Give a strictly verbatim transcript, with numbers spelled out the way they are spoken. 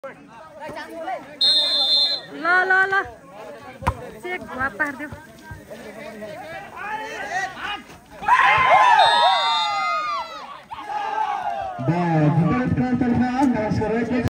ल ल ल चेक भुवा पारिदियो। दा जितेन्द्र तर्फमा नमस्कार।